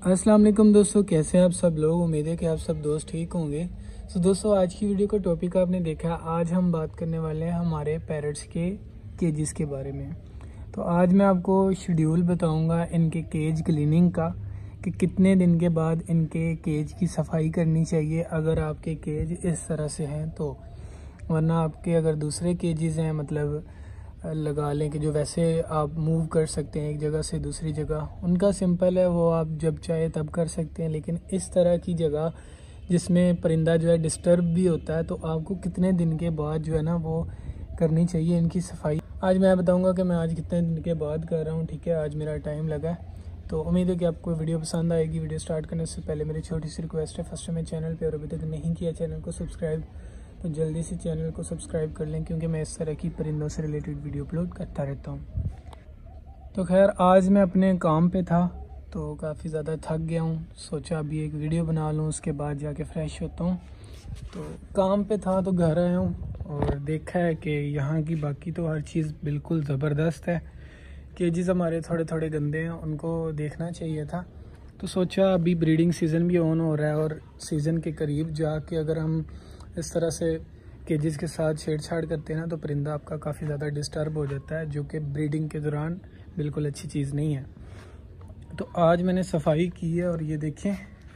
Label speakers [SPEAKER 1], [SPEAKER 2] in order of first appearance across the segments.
[SPEAKER 1] अस्सलाम वालेकुम दोस्तों, कैसे हैं आप सब लोग। उम्मीद है कि आप सब दोस्त ठीक होंगे। तो दोस्तों, आज की वीडियो का टॉपिक आपने देखा। आज हम बात करने वाले हैं हमारे पैरट्स के केजेस के बारे में। तो आज मैं आपको शेड्यूल बताऊंगा इनके केज क्लीनिंग का, कि कितने दिन के बाद इनके केज की सफाई करनी चाहिए अगर आपके केज इस तरह से हैं तो। वरना आपके अगर दूसरे केजेस हैं, मतलब लगा लें कि जो वैसे आप मूव कर सकते हैं एक जगह से दूसरी जगह, उनका सिंपल है, वो आप जब चाहे तब कर सकते हैं। लेकिन इस तरह की जगह जिसमें परिंदा जो है डिस्टर्ब भी होता है, तो आपको कितने दिन के बाद जो है ना वो करनी चाहिए इनकी सफाई। आज मैं बताऊंगा कि मैं आज कितने दिन के बाद कर रहा हूँ। ठीक है, आज मेरा टाइम लगा है। तो उम्मीद है कि आपको वीडियो पसंद आएगी। वीडियो स्टार्ट करने से पहले मेरी छोटी सी रिक्वेस्ट है, फर्स्ट टाइम चैनल पर और अभी तक नहीं किया चैनल को सब्सक्राइब, तो जल्दी से चैनल को सब्सक्राइब कर लें, क्योंकि मैं इस तरह की परिंदों से रिलेटेड वीडियो अपलोड करता रहता हूँ। तो खैर, आज मैं अपने काम पे था तो काफ़ी ज़्यादा थक गया हूँ। सोचा अभी एक वीडियो बना लूँ, उसके बाद जाके फ्रेश होता हूँ। तो काम पे था तो घर आया हूँ और देखा है कि यहाँ की बाकी तो हर चीज़ बिल्कुल ज़बरदस्त है। केजेस हमारे थोड़े थोड़े गंदे हैं, उनको देखना चाहिए था। तो सोचा अभी ब्रीडिंग सीज़न भी ऑन हो रहा है और सीज़न के करीब जाके अगर हम इस तरह से केजेस के साथ छेड़छाड़ करते हैं ना, तो परिंदा आपका काफ़ी ज़्यादा डिस्टर्ब हो जाता है, जो कि ब्रीडिंग के दौरान बिल्कुल अच्छी चीज़ नहीं है। तो आज मैंने सफाई की है और ये देखें,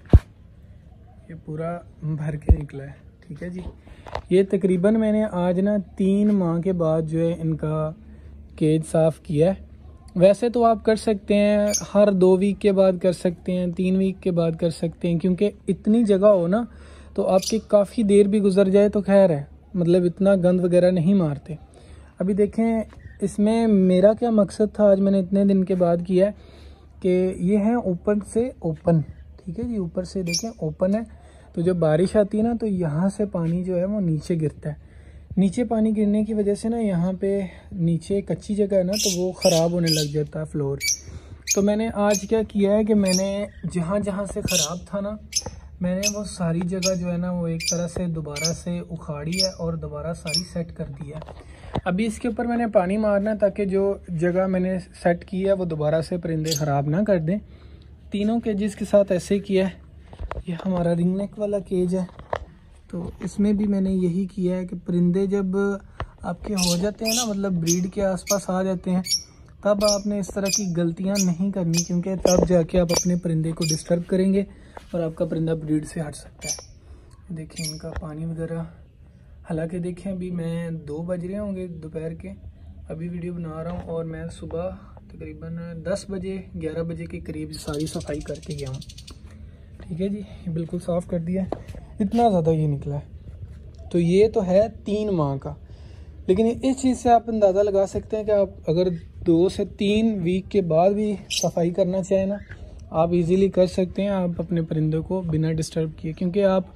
[SPEAKER 1] ये पूरा भर के निकला है। ठीक है जी, ये तकरीबन मैंने आज ना 3 माह के बाद जो है इनका केज साफ़ किया है। वैसे तो आप कर सकते हैं, हर 2 वीक के बाद कर सकते हैं, 3 वीक के बाद कर सकते हैं, क्योंकि इतनी जगह हो ना तो आपकी काफ़ी देर भी गुजर जाए तो खैर है, मतलब इतना गंद वगैरह नहीं मारते। अभी देखें, इसमें मेरा क्या मकसद था, आज मैंने इतने दिन के बाद किया है कि ये है ऊपर से ओपन। ठीक है जी, ऊपर से देखें ओपन है, तो जब बारिश आती है ना तो यहाँ से पानी जो है वो नीचे गिरता है। नीचे पानी गिरने की वजह से ना यहाँ पे नीचे कच्ची जगह है ना, तो वो ख़राब होने लग जाता है फ्लोर। तो मैंने आज क्या किया है कि मैंने जहाँ जहाँ से ख़राब था ना, मैंने वो सारी जगह जो है ना वो एक तरह से दोबारा से उखाड़ी है और दोबारा सारी सेट कर दी है। अभी इसके ऊपर मैंने पानी मारना है ताकि जो जगह मैंने सेट की है वो दोबारा से परिंदे ख़राब ना कर दें। तीनों केजेस के साथ ऐसे किया है। ये हमारा रिंग नेक वाला केज है, तो इसमें भी मैंने यही किया है कि परिंदे जब आपके हो जाते हैं ना, मतलब ब्रीड के आसपास आ जाते हैं, तब आपने इस तरह की गलतियां नहीं करनी, क्योंकि तब जाके आप अपने परिंदे को डिस्टर्ब करेंगे और आपका परिंदा ब्रीड से हट सकता है। देखिए इनका पानी वगैरह, हालांकि देखें अभी मैं 2 बज रहे होंगे दोपहर के, अभी वीडियो बना रहा हूँ और मैं सुबह तकरीबन 10 बजे 11 बजे के करीब सारी सफाई करके गया हूँ। ठीक है जी, बिल्कुल साफ़ कर दिया है, इतना ज़्यादा ये निकला है। तो ये तो है 3 माह का, लेकिन इस चीज़ से आप अंदाज़ा लगा सकते हैं कि आप अगर 2 से 3 वीक के बाद भी सफाई करना चाहें ना, आप इजीली कर सकते हैं, आप अपने परिंदों को बिना डिस्टर्ब किए। क्योंकि आप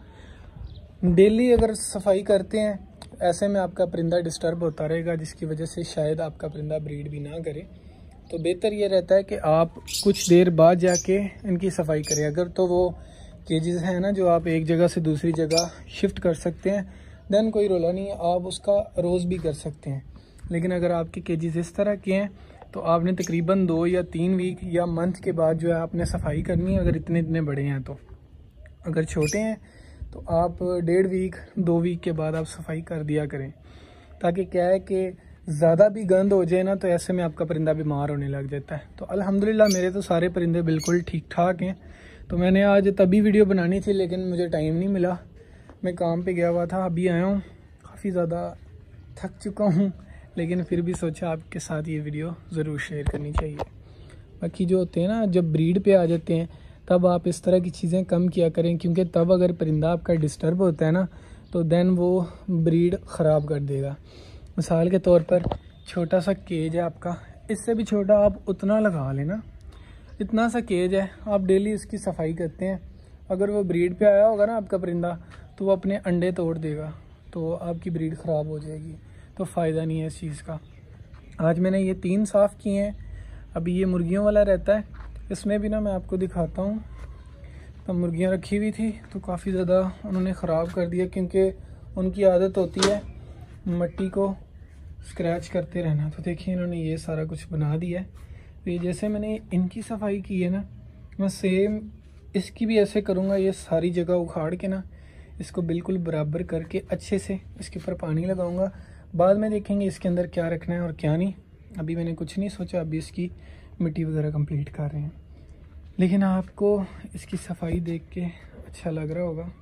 [SPEAKER 1] डेली अगर सफाई करते हैं, ऐसे में आपका परिंदा डिस्टर्ब होता रहेगा, जिसकी वजह से शायद आपका परिंदा ब्रीड भी ना करे। तो बेहतर ये रहता है कि आप कुछ देर बाद जाके इनकी सफाई करें। अगर तो वो केजेस हैं ना जो आप एक जगह से दूसरी जगह शिफ्ट कर सकते हैं, देन कोई रोला नहीं है, आप उसका रोज़ भी कर सकते हैं। लेकिन अगर आपके केजेस इस तरह के हैं तो आपने तकरीबन 2 या 3 वीक या मंथ के बाद जो है आपने सफाई करनी है, अगर इतने इतने बड़े हैं तो। अगर छोटे हैं तो आप 1.5 वीक 2 वीक के बाद आप सफाई कर दिया करें, ताकि क्या है कि ज़्यादा भी गंद हो जाए ना तो ऐसे में आपका परिंदा बीमार होने लग जाता है। तो अल्हम्दुलिल्लाह मेरे तो सारे परिंदे बिल्कुल ठीक ठाक हैं। तो मैंने आज तभी वीडियो बनानी थी, लेकिन मुझे टाइम नहीं मिला, मैं काम पे गया हुआ था। अभी आया हूँ, काफ़ी ज़्यादा थक चुका हूँ, लेकिन फिर भी सोचा आपके साथ ये वीडियो ज़रूर शेयर करनी चाहिए। बाकी जो होते हैं ना, जब ब्रीड पे आ जाते हैं तब आप इस तरह की चीज़ें कम किया करें, क्योंकि तब अगर परिंदा आपका डिस्टर्ब होता है ना तो देन वो ब्रीड ख़राब कर देगा। मिसाल के तौर पर छोटा सा केज है आपका, इससे भी छोटा आप उतना लगा लेना, इतना सा केज है, आप डेली इसकी सफाई करते हैं। अगर वो ब्रीड पे आया होगा ना आपका परिंदा, तो वो अपने अंडे तोड़ देगा, तो आपकी ब्रीड ख़राब हो जाएगी, तो फ़ायदा नहीं है इस चीज़ का। आज मैंने ये 3 साफ़ किए हैं। अभी ये मुर्गियों वाला रहता है, इसमें भी ना मैं आपको दिखाता हूँ। तो मुर्गियाँ रखी हुई थी तो काफ़ी ज़्यादा उन्होंने ख़राब कर दिया, क्योंकि उनकी आदत होती है मिट्टी को स्क्रैच करते रहना। तो देखिए इन्होंने ये सारा कुछ बना दिया है। तो ये जैसे मैंने इनकी सफाई की है ना, मैं सेम इसकी भी ऐसे करूँगा, ये सारी जगह उखाड़ के ना इसको बिल्कुल बराबर करके अच्छे से इसके ऊपर पानी लगाऊंगा। बाद में देखेंगे इसके अंदर क्या रखना है और क्या नहीं। अभी मैंने कुछ नहीं सोचा, अभी इसकी मिट्टी वगैरह कंप्लीट कर रहे हैं। लेकिन आपको इसकी सफाई देख के अच्छा लग रहा होगा,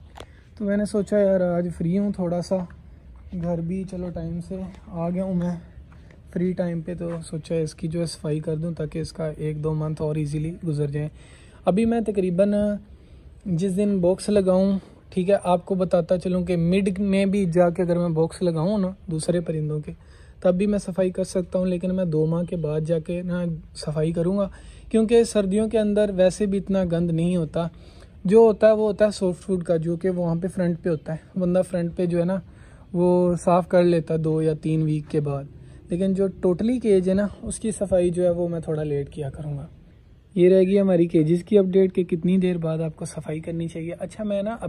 [SPEAKER 1] तो मैंने सोचा यार आज फ्री हूँ, थोड़ा सा घर भी चलो टाइम से आ गया हूँ मैं फ्री टाइम पे, तो सोचा इसकी जो है सफाई कर दूँ ताकि इसका 1-2 मंथ और इजीली गुजर जाए। अभी मैं तकरीबन जिस दिन बॉक्स लगाऊँ, ठीक है, आपको बताता चलूँ कि मिड में भी जाके अगर मैं बॉक्स लगाऊँ ना दूसरे परिंदों के, तब भी मैं सफाई कर सकता हूँ। लेकिन मैं 2 माह के बाद जाके ना सफाई करूँगा, क्योंकि सर्दियों के अंदर वैसे भी इतना गंद नहीं होता। जो होता है वो होता है सॉफ्ट फूड का, जो कि वहाँ पे फ्रंट पे होता है। बंदा फ्रंट पे जो है ना वो साफ़ कर लेता 2 या 3 वीक के बाद। लेकिन जो टोटली केज है ना, उसकी सफाई जो है वो मैं थोड़ा लेट किया करूँगा। ये रहेगी हमारी केजेस की अपडेट कि कितनी देर बाद आपको सफाई करनी चाहिए। अच्छा, मैं ना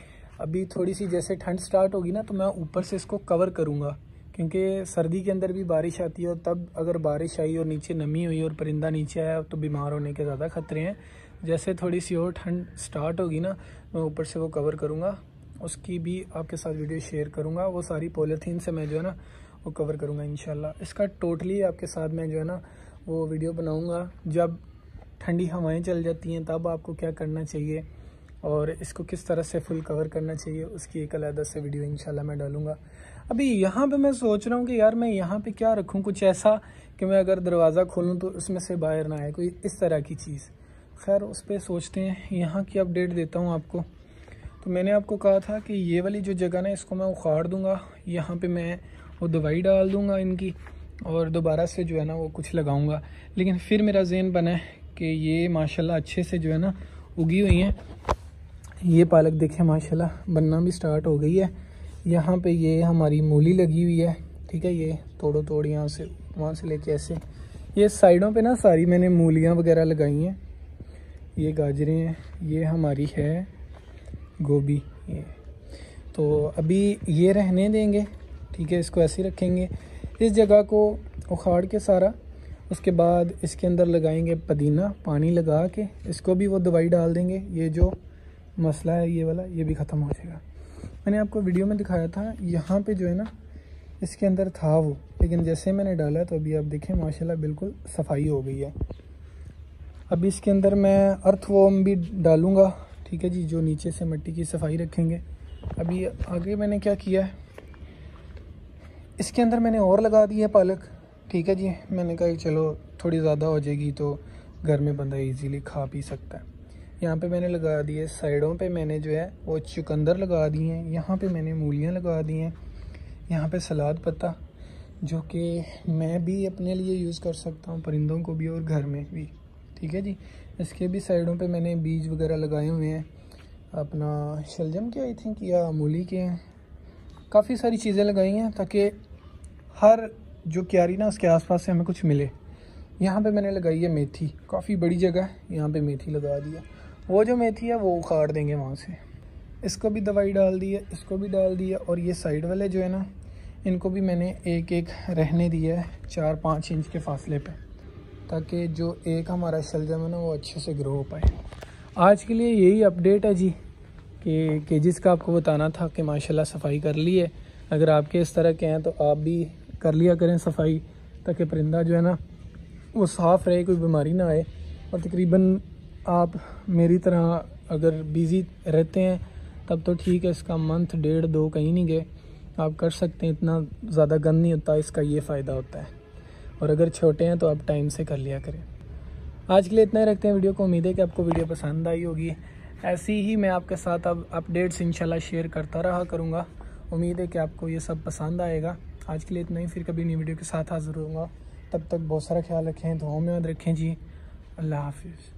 [SPEAKER 1] अभी थोड़ी सी जैसे ठंड स्टार्ट होगी ना, तो मैं ऊपर से इसको कवर करूँगा, क्योंकि सर्दी के अंदर भी बारिश आती है और तब अगर बारिश आई और नीचे नमी हुई और परिंदा नीचे आया तो बीमार होने के ज़्यादा खतरे हैं। जैसे थोड़ी सी और ठंड स्टार्ट होगी ना, मैं ऊपर से वो कवर करूँगा। उसकी भी आपके साथ वीडियो शेयर करूँगा। वो सारी पॉलीथीन से मैं जो है ना वो कवर करूँगा इंशाल्लाह। इसका टोटली आपके साथ मैं जो है ना वो वीडियो बनाऊँगा। जब ठंडी हवाएं चल जाती हैं तब आपको क्या करना चाहिए और इसको किस तरह से फुल कवर करना चाहिए, उसकी एक अलग से वीडियो इंशाल्लाह मैं डालूँगा। अभी यहाँ पे मैं सोच रहा हूँ कि यार मैं यहाँ पे क्या रखूँ, कुछ ऐसा कि मैं अगर दरवाज़ा खोलूँ तो उसमें से बाहर ना आए, कोई इस तरह की चीज़। खैर उस पर सोचते हैं। यहाँ की अपडेट देता हूँ आपको। तो मैंने आपको कहा था कि ये वाली जो जगह ना इसको मैं उखाड़ दूँगा, यहाँ पे मैं वो दवाई डाल दूँगा इनकी और दोबारा से जो है ना वो कुछ लगाऊँगा। लेकिन फिर मेरा ज़हन बना है कि ये माशाल्लाह अच्छे से जो है ना उगी हुई हैं। ये पालक देखें माशाल्लाह बनना भी स्टार्ट हो गई है। यहाँ पे ये हमारी मूली लगी हुई है, ठीक है। ये तोड़ यहाँ से वहाँ से लेके ऐसे ये साइडों पे ना सारी मैंने मूलियाँ वगैरह लगाई हैं। ये गाजरें हैं, ये हमारी है गोभी। ये तो अभी ये रहने देंगे, ठीक है, इसको ऐसे रखेंगे। इस जगह को उखाड़ के सारा, उसके बाद इसके अंदर लगाएंगे पुदीना, पानी लगा के इसको भी वो दवाई डाल देंगे। ये जो मसला है ये वाला, ये भी ख़त्म हो जाएगा। मैंने आपको वीडियो में दिखाया था यहाँ पे जो है ना इसके अंदर था वो, लेकिन जैसे मैंने डाला तो अभी आप देखें माशाल्लाह बिल्कुल सफाई हो गई है। अभी इसके अंदर मैं अर्थवॉर्म भी डालूँगा, ठीक है जी, जो नीचे से मिट्टी की सफाई रखेंगे। अभी आगे मैंने क्या किया है, इसके अंदर मैंने और लगा दी है पालक, ठीक है जी। मैंने कहा चलो थोड़ी ज़्यादा हो जाएगी तो घर में बंदा इजीली खा पी सकता है। यहाँ पे मैंने लगा दिए, साइडों पे मैंने जो है वो चुकंदर लगा दिए हैं, यहाँ पे मैंने मूलियाँ लगा दी हैं, यहाँ पे सलाद पत्ता जो कि मैं भी अपने लिए यूज़ कर सकता हूँ, परिंदों को भी और घर में भी, ठीक है जी। इसके भी साइडों पे मैंने बीज वगैरह लगाए हुए हैं, अपना शलजम के आई थिंक या मूली के हैं, काफ़ी सारी चीज़ें लगाई हैं ताकि हर जो क्यारी ना उसके आसपास से हमें कुछ मिले। यहाँ पे मैंने लगाई है मेथी, काफ़ी बड़ी जगह है, यहाँ पे मेथी लगा दी है। वो जो मेथी है वो उखाड़ देंगे वहाँ से। इसको भी दवाई डाल दी है, इसको भी डाल दी है, और ये साइड वाले जो है ना इनको भी मैंने एक एक रहने दिया है 4-5 इंच के फासले पे, ताकि जो एक हमारा शलजम है ना वो अच्छे से ग्रो हो पाए। आज के लिए यही अपडेट है जी कि केजेस का आपको बताना था कि माशाल्लाह सफाई कर ली है। अगर आपके इस तरह के हैं तो आप भी कर लिया करें सफाई, ताकि परिंदा जो है ना वो साफ़ रहे, कोई बीमारी ना आए। और तकरीबन आप मेरी तरह अगर बिज़ी रहते हैं तब तो ठीक है, इसका मंथ 1.5-2 कहीं नहीं गए, आप कर सकते हैं, इतना ज़्यादा गंद नहीं होता, इसका ये फ़ायदा होता है। और अगर छोटे हैं तो आप टाइम से कर लिया करें। आज के लिए इतना ही रखते हैं वीडियो को। उम्मीद है कि आपको वीडियो पसंद आई होगी। ऐसी ही मैं आपके साथ अब अपडेट्स इंशाल्लाह शेयर करता रहा करूँगा। उम्मीद है कि आपको ये सब पसंद आएगा। आज के लिए इतना ही, फिर कभी नई वीडियो के साथ हाज़िर होऊंगा। तब तक बहुत सारा ख्याल रखें, दुआओं में याद रखें जी। अल्लाह हाफिज़।